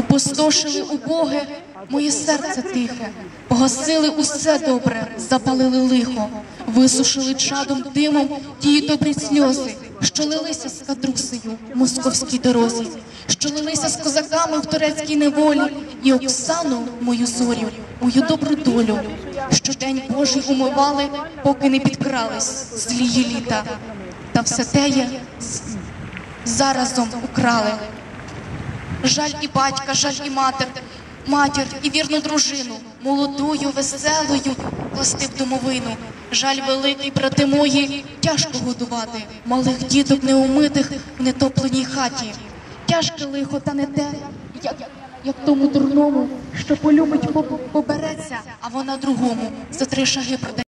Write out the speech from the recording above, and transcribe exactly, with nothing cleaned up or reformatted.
Пустошили убоге моє серце тихе, погасили усе добре, запалили лихо, висушили чадом димом ті добрі сльози, що лилися з кадрусею в московській дорозі, що лилися з козаками в турецькій неволі, і Оксану, мою зорю, мою добру долю, що день Божий умивали, поки не підкрались злії літа. Та все теє заразом украли. Жаль і батька, жаль і матір, матір і вірну дружину, молодою, веселою, класти в домовину. Жаль великий, брати мої, тяжко годувати малих діток неумитих в нетопленій хаті. Тяжке лихо, та не те, як, як тому дурному, що полюбить, побереться, а вона другому за три шаги продає.